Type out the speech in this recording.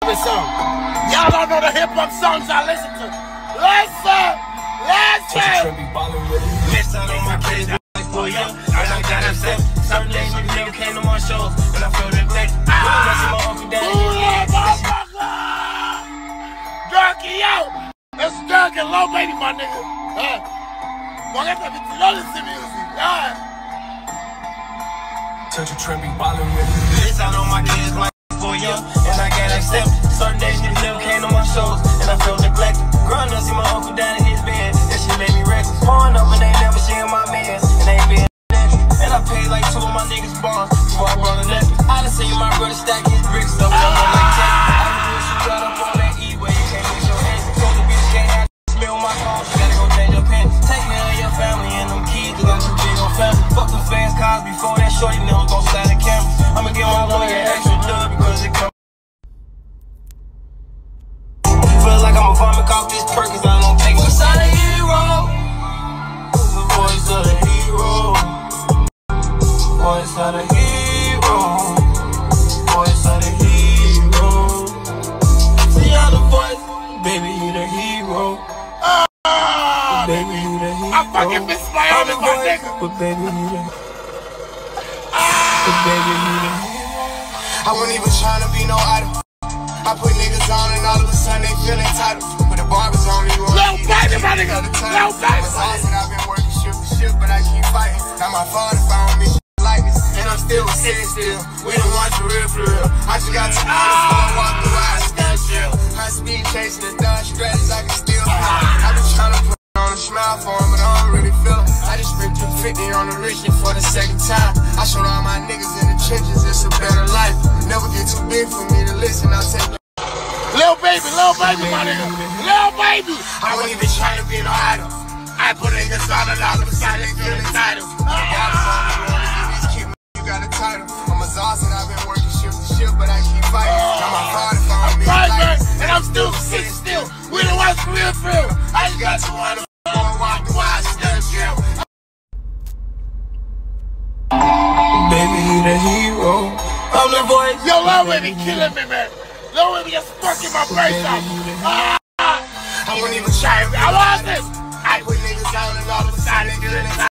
this song. Y'all don't know the hip-hop songs I listen to. Listen! Listen on my kids, for you. And I got upset. Some days niggas never came to my shows, and I feel regret. Durky out! That's Durky Low Baby, my nigga. Boy, get that bitch to listen to music. Touch a trend, be ballin' with me. Listen on my kids, like for you. And I got accepted. Some days niggas never came to my shows, and I feel neglected. Growing up, see my uncle down in his bed. That shit made me reckless. Pouring up and they never seeing my mans, and they been and I paid like 2 of my niggas bonds before I brought a necklace. I done seen my brother stack his bricks up like that. I done do some got up on that E-way, you can't use your hands. Told the bitch can't have smell my car, you gotta go change your pants. Take care of your family and them kids, you got too big on family. Fuck the fast cars before that shorty never gon' slide the camera. I'ma get my lawyer extra dub because it come. Feel like I'ma vomit off this perk cause I don't take it. Voice of the hero. The voice of the hero. Voice of the hero. Voice of the hero. See all the voice. Baby, you the hero. Baby, you the hero. I fucking miss my own nigga. But baby, you the But baby, you the I wasn't even trying to be no idol. I put niggas on and all of a sudden they feel entitled. But the barbers only want Lil Baby, my nigga. Lil Baby. I've been working shit for shit, but I keep fighting. Not my fault if I don't miss like this. And I'm still sitting still. We don't want you real for real. I just got too honest before I walk through, I stand still. High speed chasing the dark strategies, I can still feel. I been trying to put on a smile for him, but I don't really feel it. I just spent 250 on the rich for the second time. I showed all my niggas in the trenches, it's a better life. Never get too big for me to listen, I'll take it. Lil Baby, my nigga. Lil Baby. I wasn't even trying to be no idol. I put niggas on and all of a sudden they feel entitled. You got a title. I'm exhausted, I've been working shift to shift, but I keep fighting. Not my fault if I don't miss like this. And I'm still sitting still. We don't watch for real. I just got you on the walk through, I stand still. Baby, you the hero. I'm the voice. Yo, Lil Baby killing me, man. Lil Baby just fucking my brains off. I wasn't even trying. I want this. I put niggas on and all of a sudden they feel entitled.